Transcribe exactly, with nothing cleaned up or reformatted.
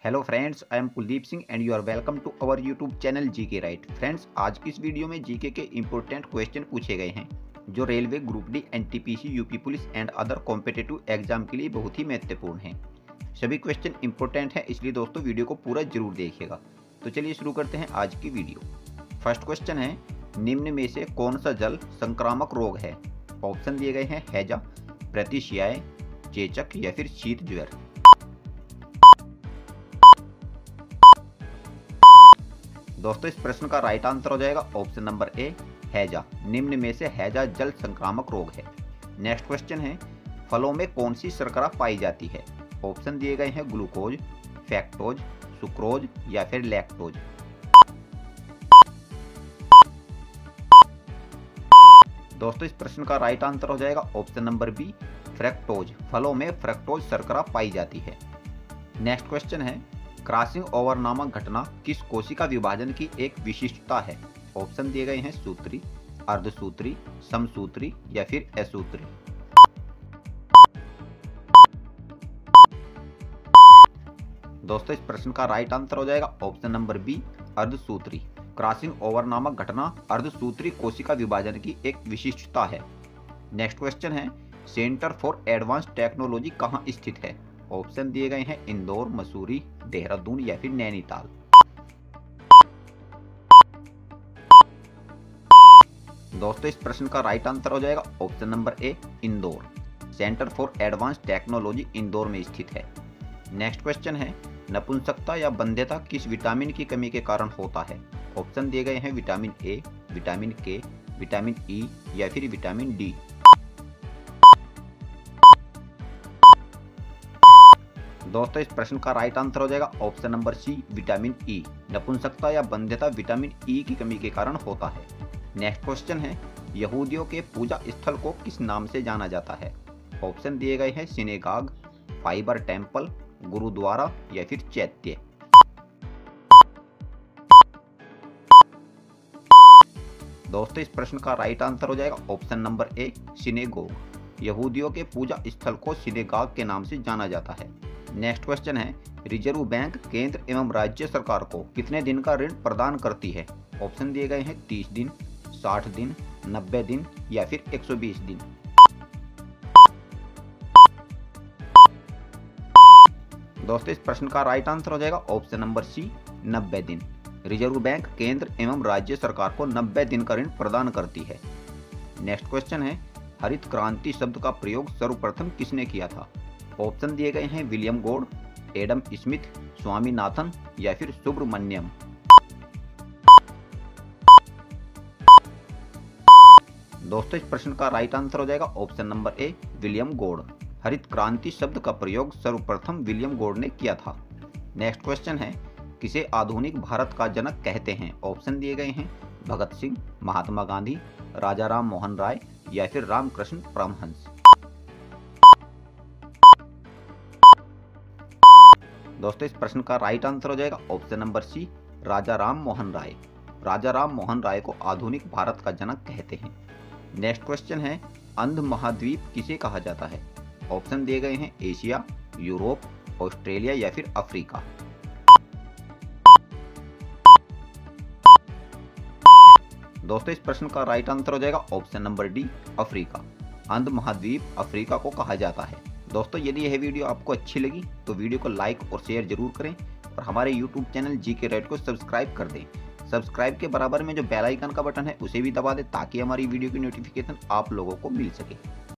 Hello friends, I am Kuldeep Singh and you are welcome to our YouTube channel GK right. Friends, आज की इस video में GK के important question पूछे गए हैं जो railway, group D, NTPC, UP police and other competitive exam के लिए बहुत ही महत्वपूर्ण हैं। सभी क्वेश्चन इंपॉर्टेंट हैं, इसलिए दोस्तों वीडियो को पूरा जरूर देखिएगा। तो चलिए शुरू करते हैं आज की वीडियो। फर्स्ट क्वेश्चन है, निम्न में से कौन सा जल संक्रामक रोग है? ऑप्शन दिए गए हैं हैजा, प्रतिशियाए, चेचक या फिर शीत ज्वर। दोस्तों, इस प्रश्न का राइट आंसर हो जाएगा ऑप्शन नंबर ए, हैजा। निम्न में से हैजा जल संक्रामक रोग है। नेक्स्ट क्वेश्चन है, फलों में कौन सी शर्करा पाई जाती है? ऑप्शन दिए गए हैं ग्लूकोज, फैक्टोज, सुक्रोज या फिर लैक्टोज। दोस्तों, इस प्रश्न का राइट आंसर हो जाएगा ऑप्शन नंबर बी, फ्रक्टोज। फलों में फ्रक्टोज शर्करा पाई जाती है। नेक्स्ट क्वेश्चन है, क्रॉसिंग ओवर नामक घटना किस कोशिका विभाजन की एक विशिष्टता है? ऑप्शन दिए गए हैं सूत्री, अर्धसूत्री, समसूत्री या फिर असूत्री। दोस्तों, इस प्रश्न का राइट आंसर हो जाएगा ऑप्शन नंबर बी, अर्धसूत्री। क्रॉसिंग ओवर नामक घटना अर्धसूत्री कोशिका विभाजन की एक विशिष्टता है। नेक्स्ट क्वेश्चन है, सेंटर फॉर एडवांस टेक्नोलॉजी कहाँ स्थित है? ऑप्शन दिए गए हैं इंदौर, मसूरी, देहरादून या फिर नैनीताल। दोस्तों, इस प्रश्न का राइट आंसर हो जाएगा option number A, Indore. Centre for advance technology Indore में स्थित है। नेक्स्ट क्वेश्चन है, नपुंसकता या बंध्यता किस विटामिन की कमी के कारण होता है? ऑप्शन दिए गए हैं vitamin A, vitamin K, vitamin E या फिर विटामिन डी। दोस्तों, इस प्रश्न का राइट आंसर हो जाएगा option number C, vitamin E. नपुंसकता या बंध्यता विटामिन ई की कमी के कारण होता है। नेक्स्ट क्वेश्चन है, यहूदियों के पूजा स्थल को किस नाम से जाना जाता है? ऑप्शन दिए गए हैं सिनेगाग, फाइबर टेम्पल, गुरुद्वारा या फिर चैत्य। दोस्तों, इस प्रश्न का राइट आंसर हो जाएगा ऑप्शन नंबर ए, सिनेगोग। यहूदियों के पूजा स्थल को सिनेगाग के नाम से जाना जाता है। नेक्स्ट क्वेश्चन है, रिजर्व बैंक केंद्र एवं राज्य सरकार को कितने दिन का ऋण प्रदान करती है? ऑप्शन दिए गए हैं तीस दिन, साठ दिन, नब्बे दिन या फिर एक सौ बीस दिन। दोस्तों, इस प्रश्न का राइट आंसर हो जाएगा ऑप्शन नंबर सी, नब्बे दिन। रिजर्व बैंक केंद्र एवं राज्य सरकार को नब्बे दिन का ऋण प्रदान करती है। नेक्स्ट क्वेश्चन है, हरित क्रांति शब्द का प्रयोग सर्वप्रथम किसने किया था? ऑप्शन दिए गए हैं William Gaud, Adam Smith, Swaminathan या फिर सुब्रमण्यम। दोस्तों, इस प्रश्न का राइट आंसर हो जाएगा option number A, William Gaud. हरित क्रांति शब्द का प्रयोग सर्वप्रथम विलियम गॉड ने किया था। नेक्स्ट क्वेश्चन है, किसे आधुनिक भारत का जनक कहते हैं? ऑप्शन दिए गए हैं भगत सिंह, महात्मा गांधी, राजा राम मोहन राय या फिर रामकृष्ण परमहंस। दोस्तों, इस प्रश्न का राइट आंसर हो जाएगा option number C, Raja Ram Mohan Roy. Raja Ram Mohan Roy को आधुनिक भारत का जनक कहते हैं। नेक्स्ट क्वेश्चन है, अंध महाद्वीप किसे कहा जाता है? ऑप्शन दिए गए हैं एशिया, यूरोप, ऑस्ट्रेलिया या फिर अफ्रीका। दोस्तों, इस प्रश्न का राइट आंसर हो जाएगा ऑप्शन नंबर डी, अफ्रीका। अंध महाद्वीप अफ्रीका को कहा जाता है। दोस्तों, यदि यह वीडियो आपको अच्छी लगी तो वीडियो को लाइक और शेयर जरूर करें और हमारे यूट्यूब चैनल जीके राइट को सब्सक्राइब कर दें। सब्सक्राइब के बराबर में जो बेल आइकन का बटन है उसे भी दबा दें ताकि हमारी वीडियो की नोटिफिकेशन आप लोगों को मिल सके।